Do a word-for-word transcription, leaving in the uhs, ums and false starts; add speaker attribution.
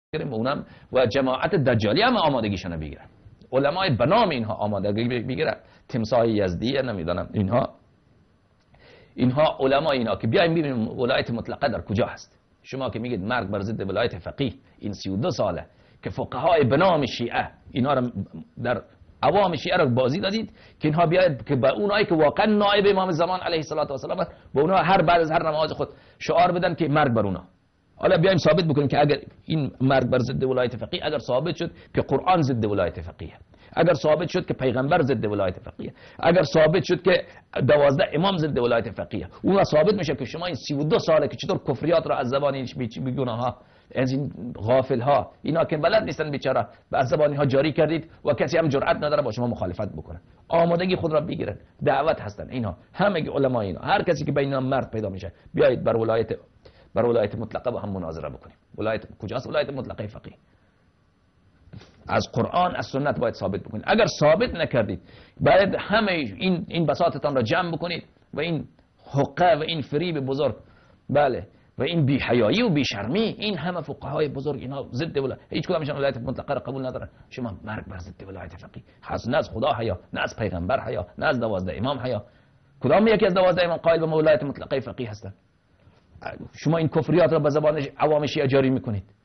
Speaker 1: و اونم و جماعت دجالی هم آمادگیشون رو بگیرن. علمای بنام اینها آمادگی بگیرن. تمساح یزدی نمیدونم اینها اینها علما اینا که بیایم ببینیم ولایت مطلقه در کجا هست. شما که میگید مرگ بر ضد ولایت فقیه، این سی و دو ساله که فقهای بنام شیعه اینا رو در عوام شیعه رو بازی دادید که اینها بیاید که به اونایی که واقعا نائب امام زمان علیه الصلاه و السلام به اونها هر بعد از هر نماز خود شعار بدن که مرگ بر اونها. حالا بیایم ثابت بکنیم که اگر این مرگ بر ضد ولایت فقیه اگر ثابت شد که قرآن ضد ولایت فقیه، اگر ثابت شد که پیغمبر ضد ولایت فقیه، اگر ثابت شد که دوازده امام ضد ولایت فقیه، اون ثابت میشه که شما این سی و دو ساله که چطور کفریات را از زبان این بیگناه ها از این غافل ها اینا که بلد نیستن بیچاره از زبان ها جاری کردید و کسی هم جرئت نداره با شما مخالفت بکنه. آمادگی خود را بگیرن، دعوت هستن اینا همه علما اینا، هر کسی که بین مرد پیدا میشه بیایید بر ولایت بر ولایت مطلقه با هم مناظره بکنیم. ولایت کجاست؟ ولایت مطلقه فقیه. از قرآن از سنت باید ثابت بکنید. اگر ثابت نکردید باید همه این این بساطتان را جمع بکنید و این حقه و این فریب بزرگ بله و این بی حیایی و بی شرمی این همه فقهای بزرگ اینا ضد ولایت هیچ کدامشون ولایت مطلقه را قبول ندارن. شما مرگ بر ضد ولایت فقیه هست، نه از خدا حیا، نه از پیغمبر حیا، نه از دوازده امام حیا. کدام یکی از دوازده امام قائل به ولایت مطلقه فقیه هستن؟ شما این کفریات را به زبان عوام شیعه جاری میکنید.